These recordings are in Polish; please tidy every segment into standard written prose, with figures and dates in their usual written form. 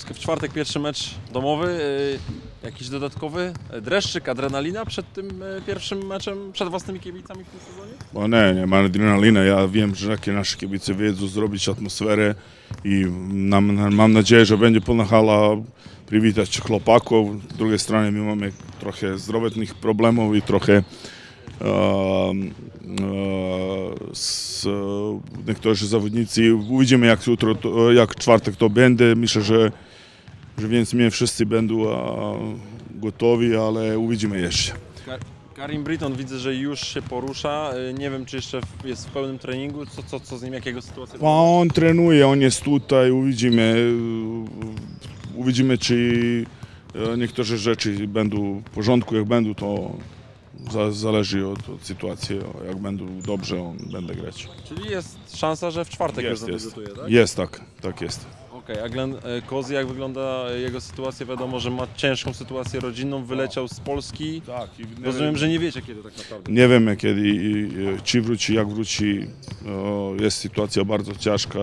W czwartek pierwszy mecz domowy. Jakiś dodatkowy dreszczyk, adrenalina przed tym pierwszym meczem, przed własnymi kibicami w tym sezonie? Bo nie ma adrenalina. Ja wiem, że jakie nasze kibice wiedzą zrobić atmosferę i mam nadzieję, że będzie pełna hala przywitać chłopaków. Z drugiej strony my mamy trochę zdrowotnych problemów i trochę niektórzy zawodnicy. Uwidzimy jak czwartek to będzie. Myślę, że więc my wszyscy będą gotowi, ale uwidzimy jeszcze. Karim Britton widzę, że już się porusza. Nie wiem, czy jeszcze jest w pełnym treningu. Co z nim, jakiego sytuacja? On trenuje, on jest tutaj. Uwidzimy, czy niektóre rzeczy będą w porządku. Jak będą, to zależy od sytuacji. Jak będą dobrze, on będzie grać. Czyli jest szansa, że w czwartek już zadebiutuje, tak? Jest, tak jest. Okej, a Glenn Kozy, jak wygląda jego sytuacja? Wiadomo, że ma ciężką sytuację rodzinną, wyleciał z Polski. Tak, Rozumiem, że nie wiecie, kiedy tak naprawdę. Nie wiemy kiedy, czy wróci, jak wróci. Jest sytuacja bardzo ciężka.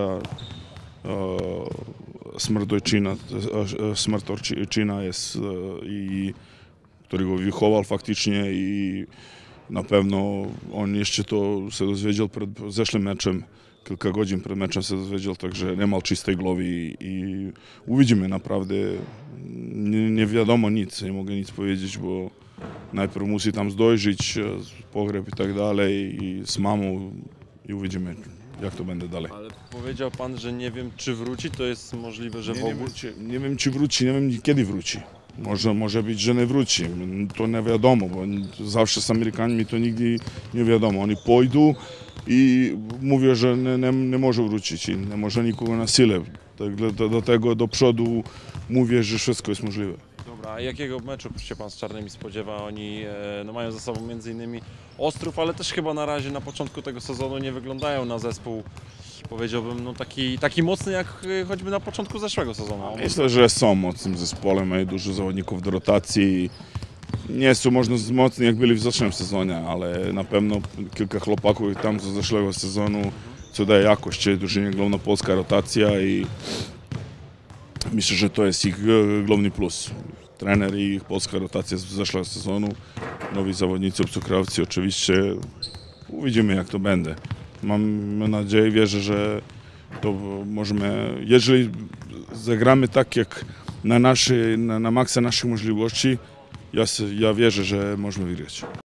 Smrt ojczyna jest, który go wychował faktycznie i na pewno on jeszcze to się dowiedział przed zeszłym meczem. Kilka godzin przed meczem się dowiedział, także nie ma czystej głowy i uwidzimy naprawdę. Nie wiadomo nic, nie mogę nic powiedzieć, bo najpierw musi tam zdążyć, pogrzeb i tak dalej i z mamą i uwidzimy, jak to będzie dalej. Ale powiedział pan, że nie wiem, czy wróci, to jest możliwe, że w ogóle... Nie wiem, czy wróci, nie wiem, kiedy wróci. Może być, że nie wróci, to nie wiadomo, bo zawsze z Amerykanami to nigdy nie wiadomo. Oni pójdą i mówią, że nie może wrócić i nie może nikogo na siłę. Dlatego do przodu mówię, że wszystko jest możliwe. Dobra, a jakiego meczu się pan z Czarnymi spodziewa? Oni mają za sobą m.in. Ostrów, ale też chyba na razie na początku tego sezonu nie wyglądają na zespół, powiedziałbym, no taki mocny jak choćby na początku zeszłego sezonu. Myślę, że są mocnym zespołem, mają dużo zawodników do rotacji. Nie są może mocni jak byli w zeszłym sezonie, ale na pewno kilka chłopaków tam z zeszłego sezonu, co daje jakość. Drużynie główna polska rotacja i myślę, że to jest ich główny plus. Trener i ich polska rotacja z zeszłego sezonu, nowi zawodnicy, obcokrajowcy oczywiście. Uwidzimy, jak to będzie. Mam nadzieję, wierzę, że to możemy, jeżeli zagramy tak jak na maksa naszych możliwości, ja wierzę, że możemy wygrać.